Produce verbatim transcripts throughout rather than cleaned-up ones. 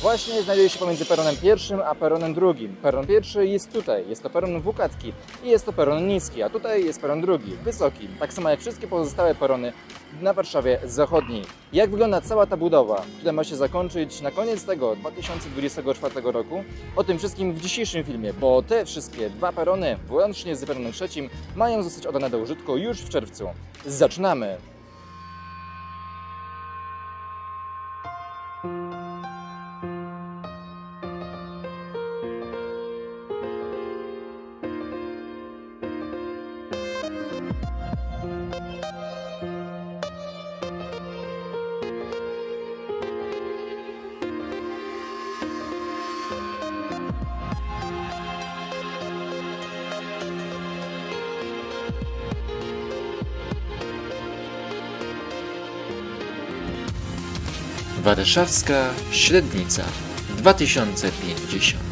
właśnie znajduje się pomiędzy peronem pierwszym a peronem drugim. Peron pierwszy jest tutaj, jest to peron WKATki i jest to peron niski, a tutaj jest peron drugi, wysoki. Tak samo jak wszystkie pozostałe perony na Warszawie Zachodniej. Jak wygląda cała ta budowa, która ma się zakończyć na koniec tego dwa tysiące dwudziestego czwartego roku? O tym wszystkim w dzisiejszym filmie, bo te wszystkie dwa perony, włącznie z peronem trzecim, mają zostać oddane do użytku już w czerwcu. Zaczynamy! Warszawska Średnica dwa tysiące pięćdziesiąt.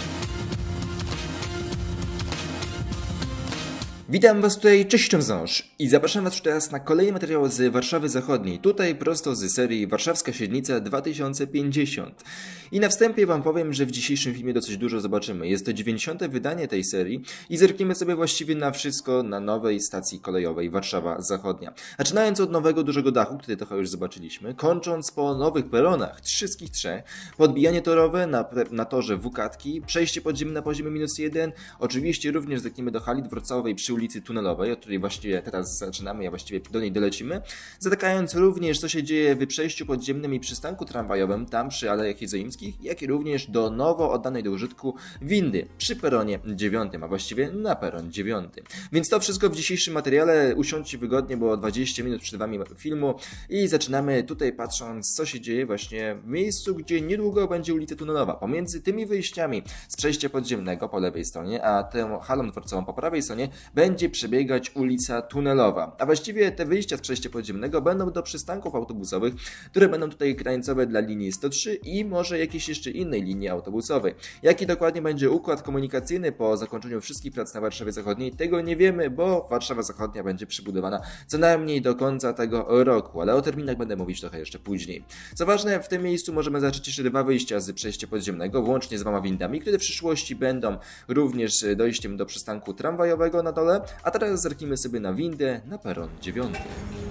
Witam Was tutaj, cześć wciąż i zapraszam Was teraz na kolejny materiał z Warszawy Zachodniej, tutaj prosto z serii Warszawska Średnica dwa tysiące pięćdziesiąt. I na wstępie Wam powiem, że w dzisiejszym filmie dosyć dużo zobaczymy. Jest to dziewięćdziesiąte wydanie tej serii i zerkniemy sobie właściwie na wszystko na nowej stacji kolejowej Warszawa Zachodnia. Zaczynając od nowego dużego dachu, który trochę już zobaczyliśmy, kończąc po nowych peronach, wszystkich trzech, podbijanie torowe na, na torze WKATki, przejście podziemne na poziomie minus jeden, oczywiście również zerkniemy do hali dworcowej przy ulicy Tunelowej, od której właściwie teraz zaczynamy, a właściwie do niej dolecimy, zatykając również co się dzieje w przejściu podziemnym i przystanku tramwajowym, tam przy Alejach Jerozolimskich, jak i również do nowo oddanej do użytku windy przy peronie dziewiątym, a właściwie na peron dziewiąty. Więc to wszystko w dzisiejszym materiale, usiądźcie wygodnie, bo dwadzieścia minut przed Wami filmu i zaczynamy tutaj patrząc co się dzieje właśnie w miejscu, gdzie niedługo będzie ulica Tunelowa. Pomiędzy tymi wyjściami z przejścia podziemnego po lewej stronie, a tą halą dworcową po prawej stronie będzie przebiegać ulica Tunelowa. A właściwie te wyjścia z przejścia podziemnego będą do przystanków autobusowych, które będą tutaj krańcowe dla linii sto trzy i może jakiejś jeszcze innej linii autobusowej. Jaki dokładnie będzie układ komunikacyjny po zakończeniu wszystkich prac na Warszawie Zachodniej, tego nie wiemy, bo Warszawa Zachodnia będzie przebudowana co najmniej do końca tego roku, ale o terminach będę mówić trochę jeszcze później. Co ważne, w tym miejscu możemy zacząć jeszcze dwa wyjścia z przejścia podziemnego, włącznie z dwoma windami, które w przyszłości będą również dojściem do przystanku tramwajowego na dole, a teraz zerknijmy sobie na windę na peron dziewiąty.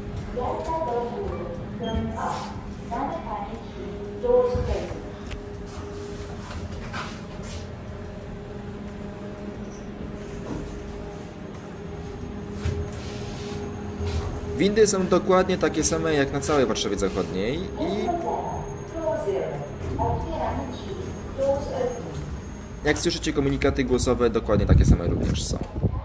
Windy są dokładnie takie same jak na całej Warszawie Zachodniej i jak słyszycie, komunikaty głosowe dokładnie takie same również są.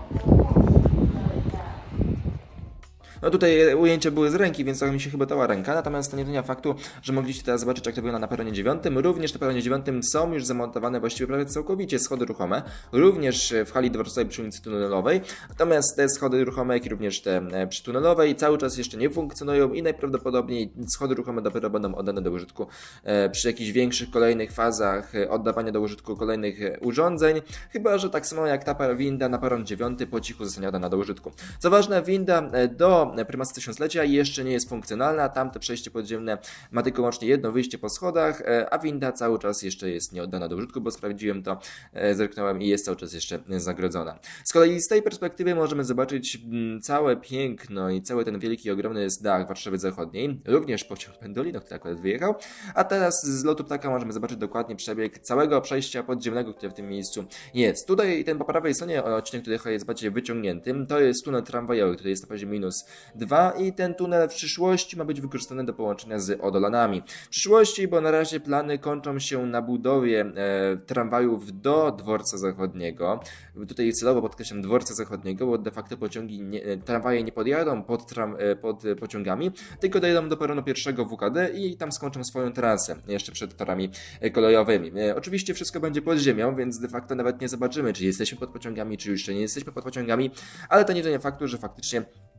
No tutaj ujęcia były z ręki, więc trochę mi się chyba dała ręka, natomiast to nie zmienia faktu, że mogliście teraz zobaczyć, jak to wygląda na peronie dziewiątym. Również na peronie dziewiątym są już zamontowane właściwie prawie całkowicie schody ruchome, również w hali dworcowej przy ulicy Tunelowej, natomiast te schody ruchome, jak i również te przy Tunelowej cały czas jeszcze nie funkcjonują i najprawdopodobniej schody ruchome dopiero będą oddane do użytku przy jakichś większych kolejnych fazach oddawania do użytku kolejnych urządzeń, chyba że tak samo jak ta winda na peron dziewiąty po cichu zostanie oddana do użytku. Co ważne, winda do prymacji tysiąclecia jeszcze nie jest funkcjonalna, tamte przejście podziemne ma tylko łącznie jedno wyjście po schodach, a winda cały czas jeszcze jest nie oddana do użytku, bo sprawdziłem to, zerknąłem i jest cały czas jeszcze zagrodzona. Z kolei z tej perspektywy możemy zobaczyć całe piękno i cały ten wielki, ogromny dach Warszawy Zachodniej, również pociąg Pendolino, który akurat wyjechał, a teraz z lotu ptaka możemy zobaczyć dokładnie przebieg całego przejścia podziemnego, które w tym miejscu jest. Tutaj ten po prawej stronie odcinek, który jest bardziej wyciągnięty, to jest tunel tramwajowy, który jest na poziomie minus dwa i ten tunel w przyszłości ma być wykorzystany do połączenia z Odolanami. W przyszłości, bo na razie plany kończą się na budowie e, tramwajów do dworca zachodniego. Tutaj celowo podkreślam dworca zachodniego, bo de facto pociągi nie, tramwaje nie podjadą pod, tram, e, pod pociągami, tylko dojadą do peronu pierwszego W K D i tam skończą swoją trasę jeszcze przed torami kolejowymi. E, oczywiście wszystko będzie pod ziemią, więc de facto nawet nie zobaczymy, czy jesteśmy pod pociągami, czy jeszcze nie jesteśmy pod pociągami, ale to nie zmienia faktu, że faktycznie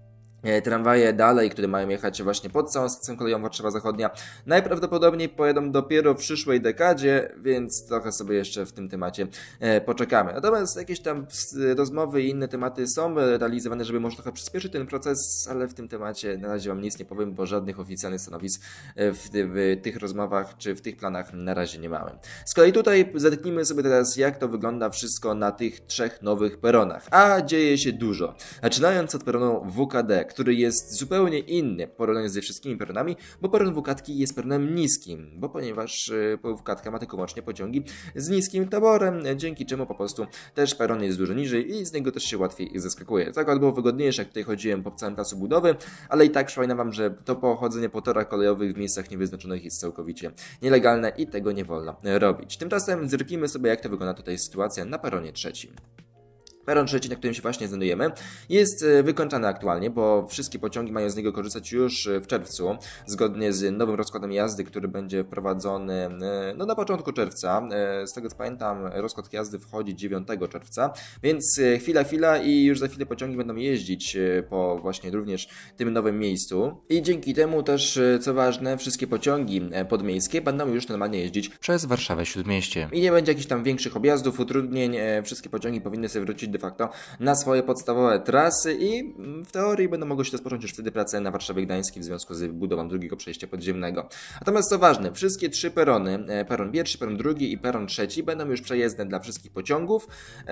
tramwaje dalej, które mają jechać właśnie pod całą stacją kolejową Warszawa Zachodnia, najprawdopodobniej pojedą dopiero w przyszłej dekadzie, więc trochę sobie jeszcze w tym temacie poczekamy. Natomiast jakieś tam rozmowy i inne tematy są realizowane, żeby może trochę przyspieszyć ten proces, ale w tym temacie na razie wam nic nie powiem, bo żadnych oficjalnych stanowisk w, w tych rozmowach czy w tych planach na razie nie mamy. Z kolei tutaj zetknijmy sobie teraz, jak to wygląda wszystko na tych trzech nowych peronach. A dzieje się dużo. Zaczynając od peronu W K D, który jest zupełnie inny w porównaniu ze wszystkimi peronami, bo peron W K D jest peronem niskim, bo ponieważ W K D ma tylko łącznie pociągi z niskim taborem, dzięki czemu po prostu też peron jest dużo niżej i z niego też się łatwiej zeskakuje. Zakład było wygodniejsze, jak tutaj chodziłem po całym placu budowy, ale i tak przypominam wam, że to pochodzenie po torach kolejowych w miejscach niewyznaczonych jest całkowicie nielegalne i tego nie wolno robić. Tymczasem zerknijmy sobie, jak to wygląda tutaj sytuacja na peronie trzecim. Peron trzeci, na którym się właśnie znajdujemy, jest wykończany aktualnie, bo wszystkie pociągi mają z niego korzystać już w czerwcu, zgodnie z nowym rozkładem jazdy, który będzie wprowadzony no, na początku czerwca. Z tego co pamiętam, rozkład jazdy wchodzi dziewiątego czerwca, więc chwila, chwila i już za chwilę pociągi będą jeździć po właśnie również tym nowym miejscu. I dzięki temu też, co ważne, wszystkie pociągi podmiejskie będą już normalnie jeździć przez Warszawę Śródmieście. I nie będzie jakichś tam większych objazdów, utrudnień, wszystkie pociągi powinny sobie wrócić de facto na swoje podstawowe trasy i w teorii będą mogły się rozpocząć już wtedy prace na Warszawie Gdańskiej w związku z budową drugiego przejścia podziemnego. Natomiast co ważne, wszystkie trzy perony, peron pierwszy, peron drugi i peron trzeci będą już przejezdne dla wszystkich pociągów.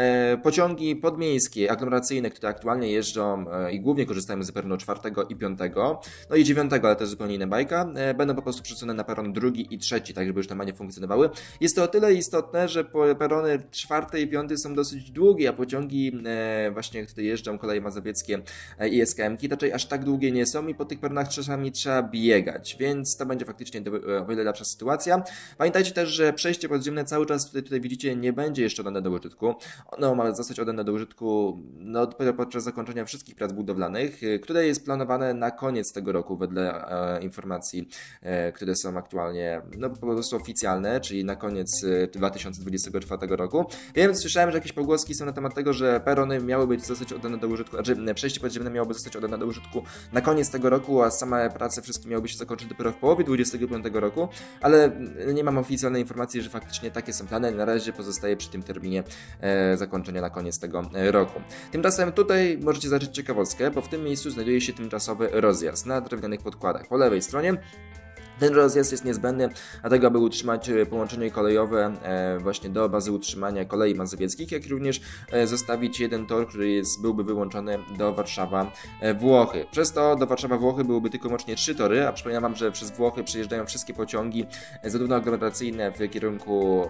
Pociągi podmiejskie, aglomeracyjne, które aktualnie jeżdżą i głównie korzystają z peronu czwartego i piątego, no i dziewiątego, ale to jest zupełnie inna bajka, będą po prostu przesunięte na peron drugi i trzeci, tak żeby już normalnie funkcjonowały. Jest to o tyle istotne, że perony czwarty i piąty są dosyć długie, a pociągi właśnie, które jeżdżą koleje mazowieckie i S K M ki, raczej aż tak długie nie są i po tych peronach czasami trzeba biegać, więc to będzie faktycznie o wiele lepsza sytuacja. Pamiętajcie też, że przejście podziemne cały czas tutaj, tutaj widzicie nie będzie jeszcze oddane do użytku. Ono ma zostać oddane do użytku no, dopiero podczas zakończenia wszystkich prac budowlanych, które jest planowane na koniec tego roku wedle e, informacji, e, które są aktualnie no, po prostu oficjalne, czyli na koniec dwa tysiące dwudziestego czwartego roku. Więc słyszałem, że jakieś pogłoski są na temat tego, że perony miały być zostać oddane do użytku, znaczy przejście podziemne miałoby zostać oddane do użytku na koniec tego roku, a same prace wszystkie miałyby się zakończyć dopiero w połowie dwudziestego piątego roku, ale nie mam oficjalnej informacji, że faktycznie takie są plany. Na razie pozostaje przy tym terminie e, zakończenia na koniec tego roku. Tymczasem tutaj możecie zacząć ciekawostkę, bo w tym miejscu znajduje się tymczasowy rozjazd na drewnianych podkładach. Po lewej stronie ten rozjazd jest niezbędny, dlatego aby utrzymać połączenie kolejowe e, właśnie do bazy utrzymania kolei mazowieckich, jak również e, zostawić jeden tor, który jest, byłby wyłączony do Warszawa e, Włochy. Przez to do Warszawa Włochy byłyby tylko i wyłącznie trzy tory, a przypominam wam, że przez Włochy przejeżdżają wszystkie pociągi e, zarówno aglomeracyjne w kierunku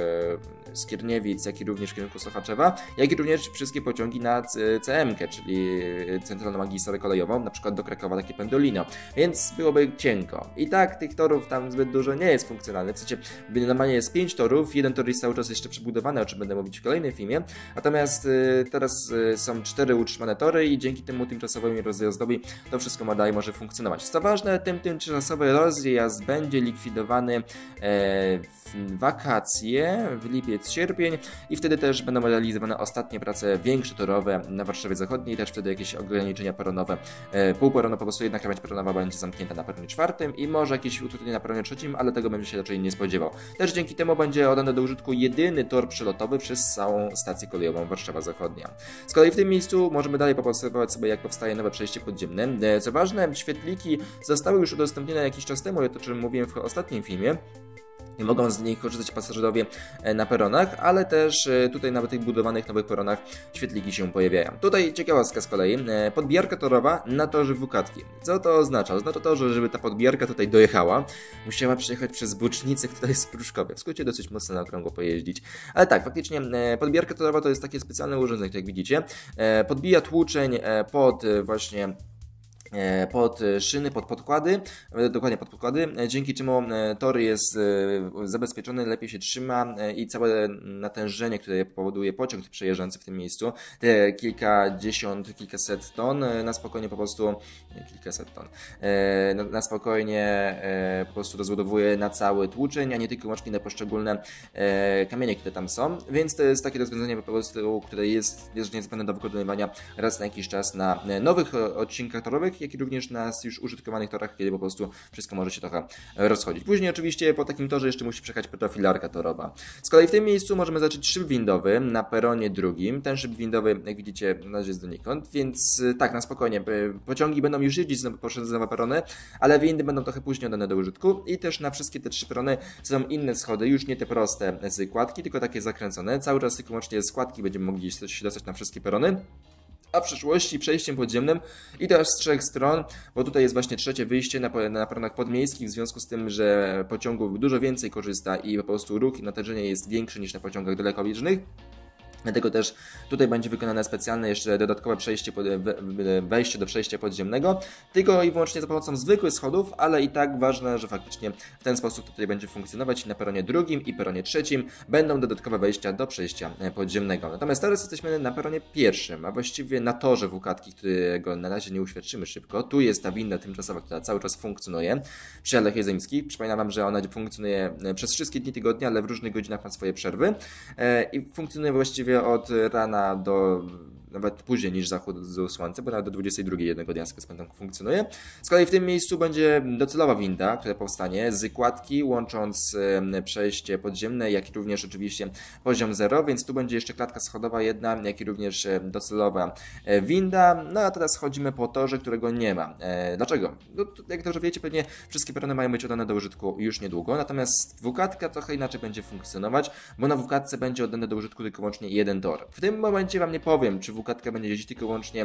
e, Skierniewic, jak i również w kierunku Sochaczewa, jak i również wszystkie pociągi na C M kę, czyli Centralną Magistralę Kolejową, na przykład do Krakowa, takie Pendolino, więc byłoby cienko. I tak tych torów tam zbyt dużo nie jest funkcjonalnych. W sensie normalnie jest pięć torów, jeden tor jest cały czas jeszcze przebudowany, o czym będę mówić w kolejnym filmie. Natomiast y, teraz y, są cztery utrzymane tory i dzięki temu tymczasowi rozjazdowi to wszystko ma dalej może funkcjonować. Co ważne, tym tymczasowy rozjazd będzie likwidowany e, w wakacje, w lipiec, sierpień i wtedy też będą realizowane ostatnie prace większe torowe na Warszawie Zachodniej, też wtedy jakieś ograniczenia peronowe, e, półperonowe, po prostu jedna krawędź peronowa będzie zamknięta na peronie czwartym i może jakieś utrudnienia na peronie trzecim, ale tego bym się raczej nie spodziewał. Też dzięki temu będzie oddany do użytku jedyny tor przelotowy przez całą stację kolejową Warszawa Zachodnia. Z kolei w tym miejscu możemy dalej poobserwować sobie, jak powstaje nowe przejście podziemne. Co ważne, świetliki zostały już udostępnione jakiś czas temu, o czym mówiłem w ostatnim filmie. Nie mogą z nich korzystać pasażerowie na peronach, ale też tutaj na tych budowanych nowych peronach świetliki się pojawiają. Tutaj ciekawostka z kolei, podbijarka torowa na torze W K D. Co to oznacza? Oznacza to, że żeby ta podbijarka tutaj dojechała, musiała przejechać przez bocznicę, która jest w Pruszkowie. W skrócie dosyć mocno na okrągło pojeździć. Ale tak, faktycznie podbijarka torowa to jest takie specjalne urządzenie, tak jak widzicie. Podbija tłuczeń pod właśnie pod szyny, pod podkłady, dokładnie pod podkłady, dzięki czemu tor jest zabezpieczony, lepiej się trzyma i całe natężenie, które powoduje pociąg przejeżdżający w tym miejscu, te kilkadziesiąt, kilkaset ton, na spokojnie po prostu, nie kilkaset ton, na spokojnie po prostu rozładowuje na cały tłuczeń, a nie tylko wyłącznie na poszczególne kamienie, które tam są, więc to jest takie rozwiązanie po prostu, które jest, jest niezbędne do wykonywania raz na jakiś czas na nowych odcinkach torowych jak i również na już użytkowanych torach, kiedy po prostu wszystko może się trochę rozchodzić. Później oczywiście po takim torze jeszcze musi przejechać profilarka torowa. Z kolei w tym miejscu możemy zacząć szyb windowy na peronie drugim. Ten szyb windowy, jak widzicie, na razie jest donikąd, więc tak, na spokojnie. Pociągi będą już jeździć poprzez nowe perony, ale windy będą trochę później oddane do użytku i też na wszystkie te trzy perony są inne schody, już nie te proste z kładki, tylko takie zakręcone. Cały czas tylko łącznie z składki będziemy mogli się dostać na wszystkie perony. A w przyszłości przejściem podziemnym i to aż z trzech stron, bo tutaj jest właśnie trzecie wyjście na, na peronach podmiejskich, w związku z tym, że pociągów dużo więcej korzysta i po prostu ruch i natężenie jest większe niż na pociągach dalekobieżnych. Dlatego też tutaj będzie wykonane specjalne jeszcze dodatkowe przejście, wejście do przejścia podziemnego, tylko i wyłącznie za pomocą zwykłych schodów, ale i tak ważne, że faktycznie w ten sposób tutaj będzie funkcjonować i na peronie drugim i peronie trzecim będą dodatkowe wejścia do przejścia podziemnego. Natomiast teraz jesteśmy na peronie pierwszym, a właściwie na torze W K tki, którego na razie nie uświadczymy szybko. Tu jest ta winda tymczasowa, która cały czas funkcjonuje przy Alech Jezymskich. Przypominam Wam, że ona funkcjonuje przez wszystkie dni tygodnia, ale w różnych godzinach ma swoje przerwy i funkcjonuje właściwie od rana do nawet później niż zachód słońca, bo nawet do dwudziestej drugiej jednego dnia z tam funkcjonuje. Z kolei w tym miejscu będzie docelowa winda, która powstanie z kładki, łącząc przejście podziemne, jak i również oczywiście poziom zero, więc tu będzie jeszcze klatka schodowa jedna, jak i również docelowa winda. No a teraz chodzimy po torze, którego nie ma. Dlaczego? No, jak dobrze wiecie, pewnie wszystkie perony mają być oddane do użytku już niedługo, natomiast W K tka trochę inaczej będzie funkcjonować, bo na W K tce będzie oddany do użytku tylko wyłącznie jeden tor. W tym momencie Wam nie powiem, czy W K tka będzie jeździć tylko wyłącznie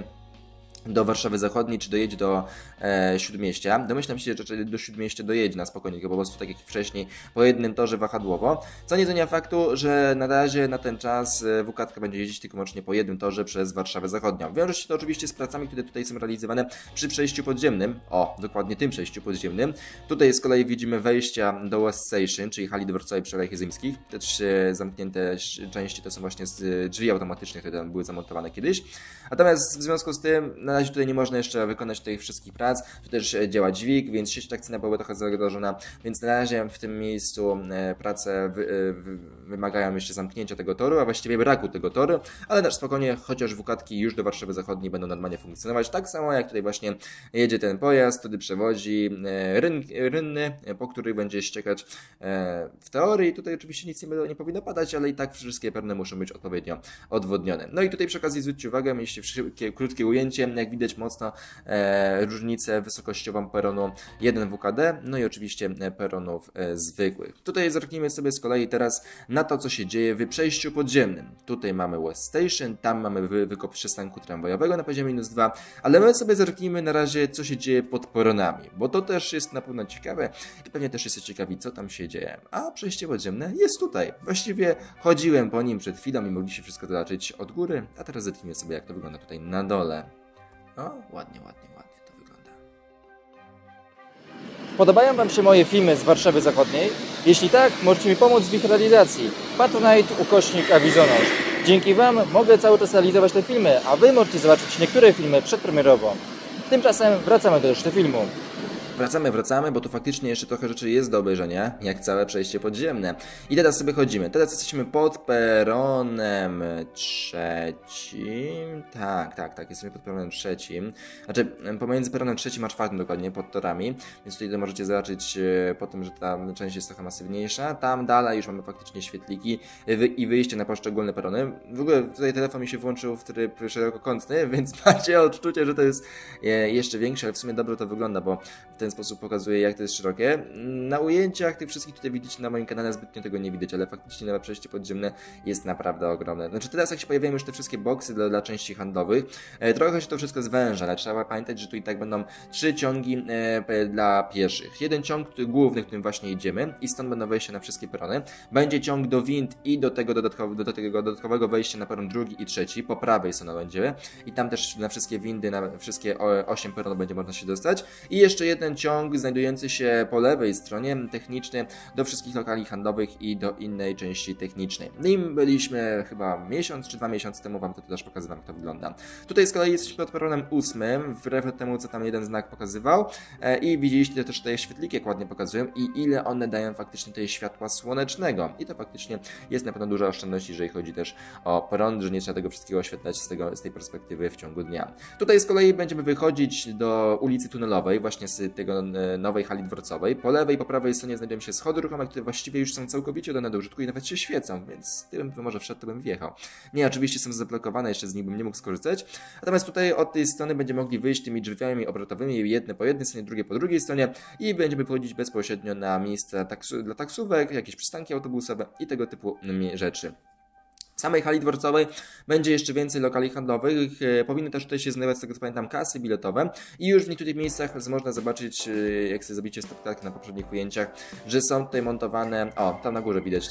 do Warszawy Zachodniej, czy dojedzie do e, Śródmieścia. Domyślam się, że do Śródmieścia dojedzie na spokojnie, po prostu tak jak wcześniej, po jednym torze wahadłowo. Co nie zmienia faktu, że na razie, na ten czas W K tka będzie jeździć tylko wyłącznie po jednym torze przez Warszawę Zachodnią. Wiąże się to oczywiście z pracami, które tutaj są realizowane przy przejściu podziemnym. O, dokładnie tym przejściu podziemnym. Tutaj z kolei widzimy wejścia do West Station, czyli hali dworcowej przy Alech Jezymskich. Te trzy zamknięte części to są właśnie drzwi automatyczne, które tam były zamontowane kiedyś. Natomiast w związku z tym na razie tutaj nie można jeszcze wykonać tych wszystkich prac, tu też działa dźwig, więc sieć trakcyjna była trochę zagrożona, więc na razie w tym miejscu prace wy, wy, wymagają jeszcze zamknięcia tego toru, a właściwie braku tego toru, ale też spokojnie, chociaż W K tki już do Warszawy Zachodniej będą normalnie funkcjonować, tak samo jak tutaj właśnie jedzie ten pojazd, który przewozi ryn, rynny, po których będzie ściekać w teorii. Tutaj oczywiście nic nie, nie powinno padać, ale i tak wszystkie perony muszą być odpowiednio odwodnione. No i tutaj przy okazji zwróćcie uwagę, mieliście szybkie, krótkie ujęcie, jak widać mocno e, różnicę wysokościową peronu jeden W K D, no i oczywiście peronów e, zwykłych. Tutaj zerknijmy sobie z kolei teraz na to, co się dzieje w przejściu podziemnym. Tutaj mamy West Station, tam mamy wy, wykop przystanku tramwajowego na poziomie minus dwa, ale my sobie zerknijmy na razie, co się dzieje pod peronami, bo to też jest na pewno ciekawe i pewnie też jesteście ciekawi, co tam się dzieje. A przejście podziemne jest tutaj. Właściwie chodziłem po nim przed chwilą i mogliście wszystko zobaczyć od góry, a teraz zerknijmy sobie, jak to wygląda tutaj na dole. O, ładnie, ładnie, ładnie to wygląda. Podobają Wam się moje filmy z Warszawy Zachodniej? Jeśli tak, możecie mi pomóc w ich realizacji. Patronite ukośnik Awizonosz. Dzięki Wam mogę cały czas realizować te filmy, a Wy możecie zobaczyć niektóre filmy przedpremierowo. Tymczasem wracamy do reszty filmu. Wracamy, wracamy, bo tu faktycznie jeszcze trochę rzeczy jest do obejrzenia, jak całe przejście podziemne. I teraz sobie chodzimy. Teraz jesteśmy pod peronem trzecim. Tak, tak, tak, jesteśmy pod peronem trzecim. Znaczy, pomiędzy peronem trzecim a czwartym dokładnie, pod torami. Więc tutaj możecie zobaczyć po tym, że ta część jest trochę masywniejsza. Tam dalej już mamy faktycznie świetliki i wyjście na poszczególne perony. W ogóle tutaj telefon mi się włączył w tryb szerokokątny, więc macie odczucie, że to jest jeszcze większe, ale w sumie dobrze to wygląda, bo w ten sposób pokazuje, jak to jest szerokie. Na ujęciach tych wszystkich tutaj widzicie na moim kanale zbytnio tego nie widać, ale faktycznie nowe przejście podziemne jest naprawdę ogromne. Znaczy teraz jak się pojawiają już te wszystkie boksy dla, dla części handlowych, e, trochę się to wszystko zwęża, ale trzeba pamiętać, że tu i tak będą trzy ciągi e, dla pieszych. Jeden ciąg główny, którym właśnie idziemy i stąd będą wejścia na wszystkie perony. Będzie ciąg do wind i do tego, dodatkowo, do tego dodatkowego wejścia na peron drugi i trzeci, po prawej stronie będzie i tam też na wszystkie windy, na wszystkie osiem peronów będzie można się dostać i jeszcze jeden ciąg znajdujący się po lewej stronie, techniczny, do wszystkich lokali handlowych i do innej części technicznej. Nim byliśmy chyba miesiąc czy dwa miesiące temu, wam to też pokazywałem, jak to wygląda. Tutaj z kolei jesteśmy pod peronem ósmym, wbrew temu, co tam jeden znak pokazywał, e, i widzieliście też tutaj świetliki, jak ładnie pokazują i ile one dają faktycznie tutaj światła słonecznego. I to faktycznie jest na pewno duża oszczędność, jeżeli chodzi też o prąd, że nie trzeba tego wszystkiego oświetlać z, tego, z tej perspektywy w ciągu dnia. Tutaj z kolei będziemy wychodzić do ulicy Tunelowej, właśnie z tego nowej hali dworcowej. Po lewej i po prawej stronie znajdują się schody ruchome, które właściwie już są całkowicie oddane do użytku i nawet się świecą, więc gdybym może wszedł, to bym wjechał. Nie, oczywiście są zablokowane, jeszcze z nich bym nie mógł skorzystać. Natomiast tutaj od tej strony będziemy mogli wyjść tymi drzwiami obrotowymi, jedne po jednej stronie, drugie po drugiej stronie i będziemy wchodzić bezpośrednio na miejsca taksu dla taksówek, jakieś przystanki autobusowe i tego typu rzeczy. W samej hali dworcowej będzie jeszcze więcej lokali handlowych, powinny też tutaj się znajdować, z tego co pamiętam, kasy biletowe i już w niektórych miejscach można zobaczyć, jak sobie zrobicie stopklatkę na poprzednich ujęciach, że są tutaj montowane, o, tam na górze widać,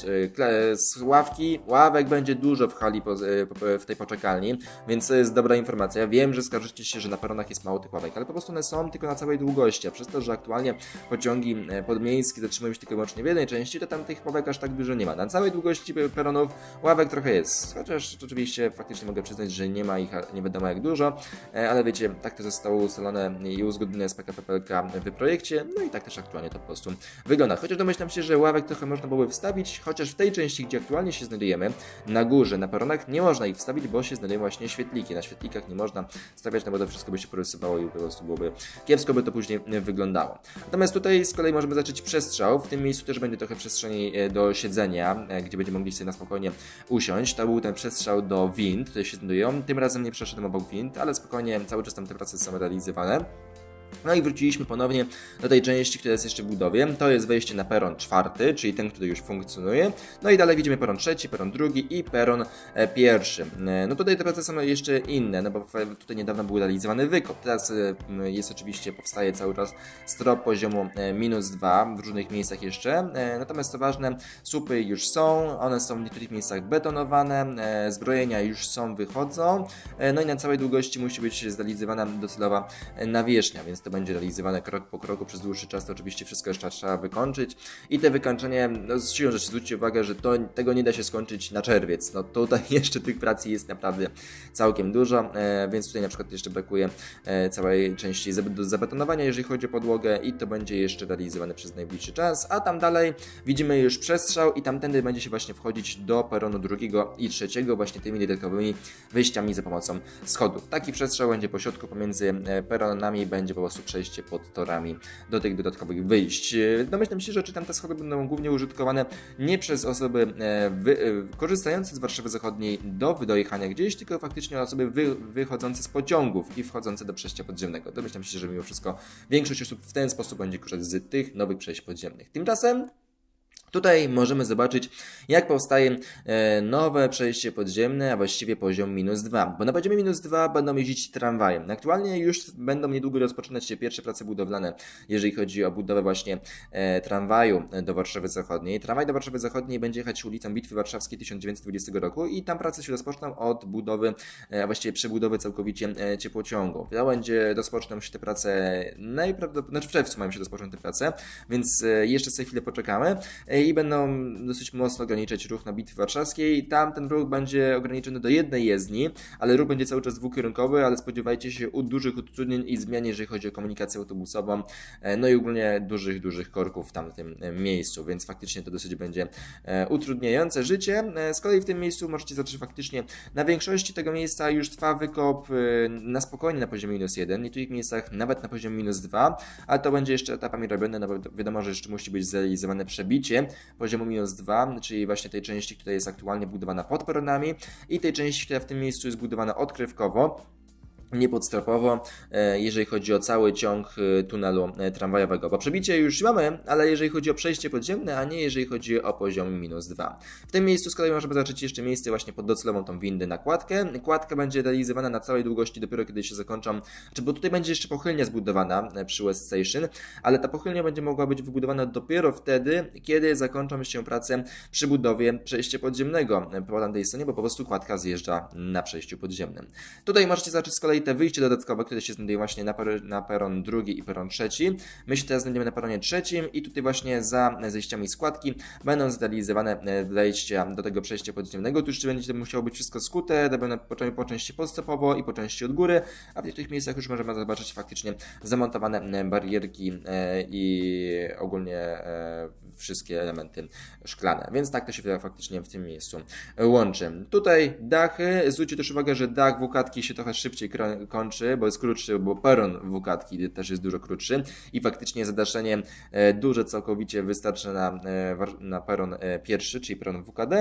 ławki, ławek będzie dużo w hali, w tej poczekalni, więc to jest dobra informacja. Wiem, że skarżycie się, że na peronach jest mało tych ławek, ale po prostu one są tylko na całej długości, a przez to, że aktualnie pociągi podmiejskie zatrzymują się tylko i wyłącznie w jednej części, to tam tych ławek aż tak dużo nie ma. Na całej długości peronów ławek trochę jest. Jest. Chociaż oczywiście faktycznie mogę przyznać, że nie ma ich nie wiadomo jak dużo, ale wiecie, tak to zostało ustalone i uzgodnione z P K P P L K w projekcie, no i tak też aktualnie to po prostu wygląda. Chociaż domyślam się, że ławek trochę można byłoby wstawić, chociaż w tej części, gdzie aktualnie się znajdujemy, na górze, na peronach, nie można ich wstawić, bo się znajdują właśnie świetliki. Na świetlikach nie można stawiać, no bo to wszystko by się porysowało i po prostu byłoby kiepsko by to później wyglądało. Natomiast tutaj z kolei możemy zacząć przestrzał. W tym miejscu też będzie trochę przestrzeni do siedzenia, gdzie będziemy mogli sobie na spokojnie usiąść. To był ten przestrzał do wind, które się znajdują. Tym razem nie przeszedłem obok wind, ale spokojnie cały czas tam te prace są realizowane. No i wróciliśmy ponownie do tej części, która jest jeszcze w budowie. To jest wejście na peron czwarty, czyli ten, który już funkcjonuje. No i dalej widzimy peron trzeci, peron drugi i peron e, pierwszy. E, no tutaj te prace są jeszcze inne, no bo tutaj niedawno był realizowany wykop. Teraz e, jest oczywiście, powstaje cały czas strop poziomu e, minus dwa w różnych miejscach jeszcze. E, natomiast co ważne, słupy już są, one są w niektórych miejscach betonowane, e, zbrojenia już są, wychodzą. E, no i na całej długości musi być zrealizowana docelowa nawierzchnia, więc to będzie realizowane krok po kroku przez dłuższy czas, to oczywiście wszystko jeszcze trzeba wykończyć i te wykończenie, no z siłą rzeczy zwróćcie uwagę, że to, tego nie da się skończyć na czerwiec, no tutaj jeszcze tych pracy jest naprawdę całkiem dużo, e, więc tutaj na przykład jeszcze brakuje e, całej części do zabetonowania, jeżeli chodzi o podłogę i to będzie jeszcze realizowane przez najbliższy czas, a tam dalej widzimy już przestrzał i tamtędy będzie się właśnie wchodzić do peronu drugiego i trzeciego właśnie tymi dodatkowymi wyjściami za pomocą schodów. Taki przestrzał będzie po środku pomiędzy peronami, będzie po prostu przejście pod torami do tych dodatkowych wyjść. Domyślam się, że czy tam te schody będą głównie użytkowane nie przez osoby wy, korzystające z Warszawy Zachodniej do dojechania gdzieś, tylko faktycznie osoby wy, wychodzące z pociągów i wchodzące do przejścia podziemnego. Domyślam się, że mimo wszystko większość osób w ten sposób będzie korzystać z tych nowych przejść podziemnych. Tymczasem tutaj możemy zobaczyć, jak powstaje nowe przejście podziemne, a właściwie poziom minus dwa, bo na poziomie minus dwa będą jeździć tramwajem. Aktualnie już będą niedługo rozpoczynać się pierwsze prace budowlane, jeżeli chodzi o budowę właśnie tramwaju do Warszawy Zachodniej. Tramwaj do Warszawy Zachodniej będzie jechać ulicą Bitwy Warszawskiej tysiąc dziewięćset dwudziestego roku i tam prace się rozpoczną od budowy, a właściwie przebudowy całkowicie ciepłociągu. To będzie, rozpoczną się te prace najprawdopodobniej, znaczy w czerwcu mają się rozpocząć te prace, więc jeszcze sobie chwilę poczekamy i będą dosyć mocno ograniczać ruch na Bitwie Warszawskiej. Tam ten ruch będzie ograniczony do jednej jezdni, ale ruch będzie cały czas dwukierunkowy, ale spodziewajcie się u dużych utrudnień i zmian, jeżeli chodzi o komunikację autobusową, no i ogólnie dużych, dużych korków w tamtym miejscu, więc faktycznie to dosyć będzie utrudniające życie. Z kolei w tym miejscu możecie zobaczyć faktycznie na większości tego miejsca już trwa wykop na spokojnie na poziomie minus jeden, w niektórych miejscach nawet na poziomie minus dwa, ale to będzie jeszcze etapami robione, no bo wiadomo, że jeszcze musi być zrealizowane przebicie poziomu minus dwa, czyli właśnie tej części, która jest aktualnie budowana pod peronami i tej części, która w tym miejscu jest budowana odkrywkowo, nie podstropowo, jeżeli chodzi o cały ciąg tunelu tramwajowego. Bo przebicie już mamy, ale jeżeli chodzi o przejście podziemne, a nie jeżeli chodzi o poziom minus dwa. W tym miejscu z kolei możemy zobaczyć jeszcze miejsce właśnie pod docelową tą windę na kładkę. Kładka będzie realizowana na całej długości dopiero kiedy się zakończą, znaczy, bo tutaj będzie jeszcze pochylnia zbudowana przy West Station, ale ta pochylnia będzie mogła być wybudowana dopiero wtedy, kiedy zakończą się prace przy budowie przejścia podziemnego po tamtej stronie, bo po prostu kładka zjeżdża na przejściu podziemnym. Tutaj możecie zobaczyć z kolei kolei te wyjście dodatkowe, które się znajduje właśnie na, per, na peron drugi i peron trzeci, my się teraz znajdziemy na peronie trzecim i tutaj właśnie za zejściami składki będą zrealizowane wejścia do tego przejścia podziemnego. Tu już będzie musiało być wszystko skute, będą po, po części podstopowo i po części od góry, a w tych miejscach już możemy zobaczyć faktycznie zamontowane barierki i ogólnie wszystkie elementy szklane, więc tak to się faktycznie w tym miejscu łączy. Tutaj dachy, zwróćcie też uwagę, że dach wukatki się trochę szybciej kończy, bo jest krótszy, bo peron wukatki też jest dużo krótszy i faktycznie zadaszenie duże całkowicie wystarczy na, na peron pierwszy, czyli peron W K D.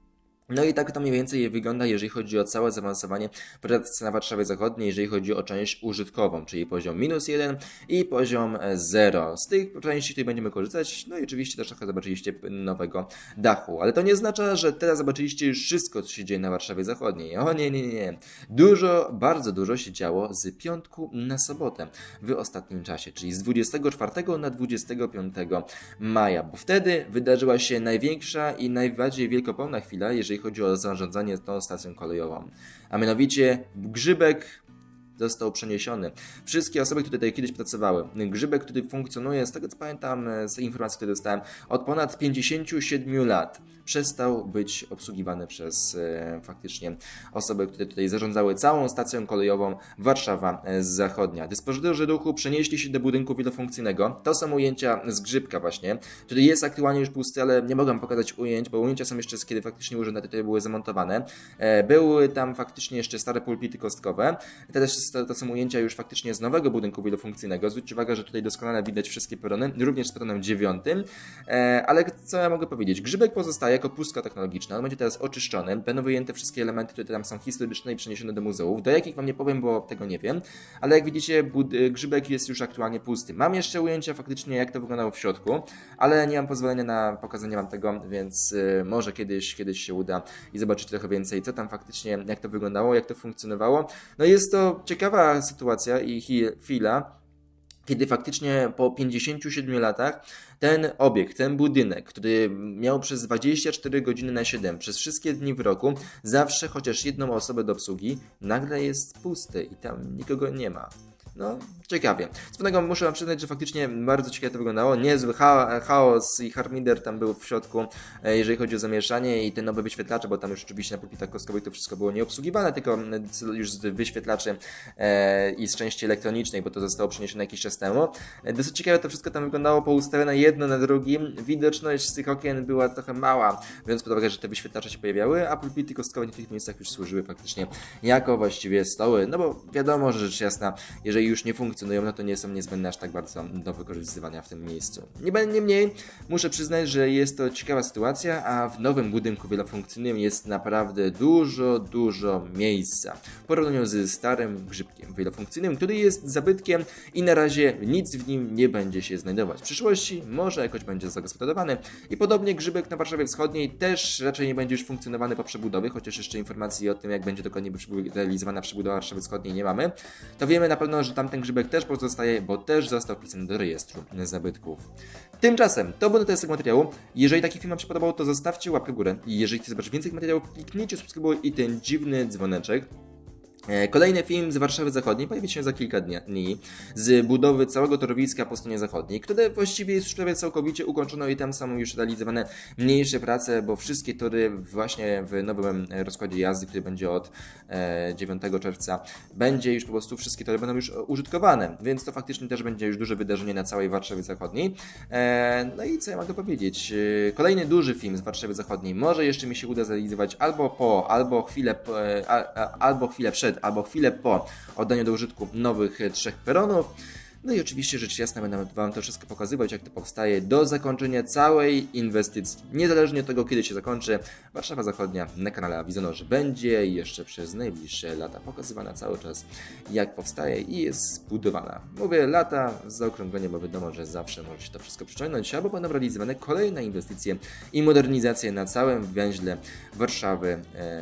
No i tak to mniej więcej wygląda, jeżeli chodzi o całe zaawansowanie pracy na Warszawie Zachodniej, jeżeli chodzi o część użytkową, czyli poziom minus jeden i poziom zero. Z tych części tutaj będziemy korzystać, no i oczywiście też trochę zobaczyliście nowego dachu, ale to nie oznacza, że teraz zobaczyliście już wszystko, co się dzieje na Warszawie Zachodniej. O nie, nie, nie. Dużo, bardzo dużo się działo z piątku na sobotę w ostatnim czasie, czyli z dwudziestego czwartego na dwudziestego piątego maja, bo wtedy wydarzyła się największa i najbardziej wielkopomna chwila, jeżeli chodzi o zarządzanie tą stacją kolejową. A mianowicie Grzybek został przeniesiony. Wszystkie osoby, które tutaj kiedyś pracowały, Grzybek, który funkcjonuje, z tego co pamiętam, z informacji, które dostałem, od ponad pięćdziesięciu siedmiu lat przestał być obsługiwany przez e, faktycznie osoby, które tutaj zarządzały całą stacją kolejową Warszawa Zachodnia. Dyspozytorzy ruchu przenieśli się do budynku wielofunkcyjnego. To są ujęcia z Grzybka właśnie, który jest aktualnie już pusty, ale nie mogę pokazać ujęć, bo ujęcia są jeszcze z kiedy faktycznie urzędy tutaj były zamontowane. E, były tam faktycznie jeszcze stare pulpity kostkowe. Teraz to są ujęcia już faktycznie z nowego budynku wielofunkcyjnego. Zwróćcie uwagę, że tutaj doskonale widać wszystkie perony, również z peronem dziewiątym. E, ale co ja mogę powiedzieć? Grzybek pozostaje jako pustka technologiczna. On będzie teraz oczyszczony. Będą wyjęte wszystkie elementy, które tam są historyczne i przeniesione do muzeów. Do jakich wam nie powiem, bo tego nie wiem. Ale jak widzicie, Grzybek jest już aktualnie pusty. Mam jeszcze ujęcia faktycznie, jak to wyglądało w środku, ale nie mam pozwolenia na pokazanie wam tego, więc y, może kiedyś, kiedyś się uda i zobaczyć trochę więcej, co tam faktycznie, jak to wyglądało, jak to funkcjonowało. No jest to ciekawa sytuacja i chwila, kiedy faktycznie po pięćdziesięciu siedmiu latach ten obiekt, ten budynek, który miał przez dwadzieścia cztery godziny na siedem, przez wszystkie dni w roku, zawsze chociaż jedną osobę do obsługi, nagle jest pusty i tam nikogo nie ma. No, ciekawie. Z pewnego muszę wam przyznać, że faktycznie bardzo ciekawie to wyglądało. Niezły chaos i harmider tam był w środku, jeżeli chodzi o zamieszanie i te nowe wyświetlacze, bo tam już oczywiście na pulpitach kostkowych to wszystko było nieobsługiwane, tylko już z wyświetlaczy i z części elektronicznej, bo to zostało przeniesione jakiś czas temu. Dosyć ciekawe to wszystko tam wyglądało poustawione jedno na drugim. Widoczność z tych okien była trochę mała, biorąc pod uwagę, że te wyświetlacze się pojawiały, a pulpity kostkowe w tych miejscach już służyły faktycznie jako właściwie stoły, no bo wiadomo, że rzecz jasna, jeżeli już nie funkcjonują, no to nie są niezbędne aż tak bardzo do wykorzystywania w tym miejscu. Niemniej muszę przyznać, że jest to ciekawa sytuacja, a w nowym budynku wielofunkcyjnym jest naprawdę dużo, dużo miejsca. W porównaniu z starym Grzybkiem wielofunkcyjnym, który jest zabytkiem i na razie nic w nim nie będzie się znajdować. W przyszłości może jakoś będzie zagospodarowany i podobnie Grzybek na Warszawie Wschodniej też raczej nie będzie już funkcjonowany po przebudowie, chociaż jeszcze informacji o tym, jak będzie dokładnie realizowana przebudowa Warszawy Wschodniej nie mamy. To wiemy na pewno, że tamten Grzybek też pozostaje, bo też został wpisany do rejestru zabytków. Tymczasem to był tyle z tego materiału. Jeżeli taki film wam się podobał, to zostawcie łapkę w górę. I jeżeli chcecie zobaczyć więcej materiałów, kliknijcie subskrybuj i ten dziwny dzwoneczek. Kolejny film z Warszawy Zachodniej pojawi się za kilka dni z budowy całego torowiska po stronie zachodniej, które właściwie jest już prawie całkowicie ukończone i tam są już realizowane mniejsze prace, bo wszystkie tory właśnie w nowym rozkładzie jazdy, który będzie od dziewiątego czerwca, będzie już po prostu wszystkie tory będą już użytkowane, więc to faktycznie też będzie już duże wydarzenie na całej Warszawie Zachodniej. No i co ja mogę powiedzieć? Kolejny duży film z Warszawy Zachodniej może jeszcze mi się uda zrealizować albo po, albo chwilę, po, albo chwilę przed, albo chwilę po oddaniu do użytku nowych trzech peronów. No i oczywiście rzecz jasna będę wam to wszystko pokazywać, jak to powstaje do zakończenia całej inwestycji. Niezależnie od tego, kiedy się zakończy, Warszawa Zachodnia na kanale Awizonorzy będzie jeszcze przez najbliższe lata pokazywana cały czas, jak powstaje i jest zbudowana. Mówię lata z zaokrągleniem, bo wiadomo, że zawsze może się to wszystko przeciągnąć, albo będą realizowane kolejne inwestycje i modernizacje na całym węźle Warszawy.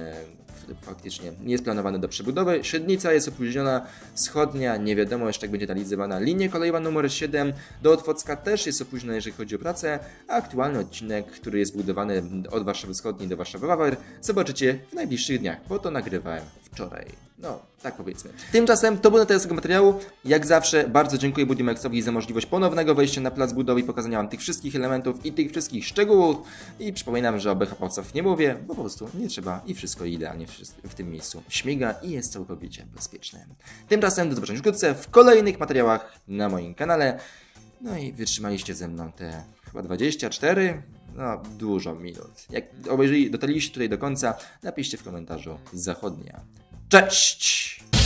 E faktycznie nie jest planowane do przebudowy. Średnica jest opóźniona, wschodnia nie wiadomo jeszcze, jak będzie realizowana. Linia kolejowa numer siedem do Otwocka też jest opóźniona, jeżeli chodzi o pracę, a aktualny odcinek, który jest budowany od Warszawy Wschodniej do Warszawy Wawer, zobaczycie w najbliższych dniach, bo to nagrywałem wczoraj. No, tak powiedzmy. Tymczasem to był na tyle tego materiału. Jak zawsze bardzo dziękuję Budimaxowi za możliwość ponownego wejścia na plac budowy i pokazania wam tych wszystkich elementów i tych wszystkich szczegółów. I przypominam, że o B H P-owcach nie mówię, bo po prostu nie trzeba i wszystko idealnie w tym miejscu śmiga i jest całkowicie bezpieczne. Tymczasem do zobaczenia wkrótce w kolejnych materiałach na moim kanale. No i wytrzymaliście ze mną te chyba dwadzieścia cztery, no dużo minut. Jak obejrzeli, dotarliście tutaj do końca, napiszcie w komentarzu zachodnia. Cześć!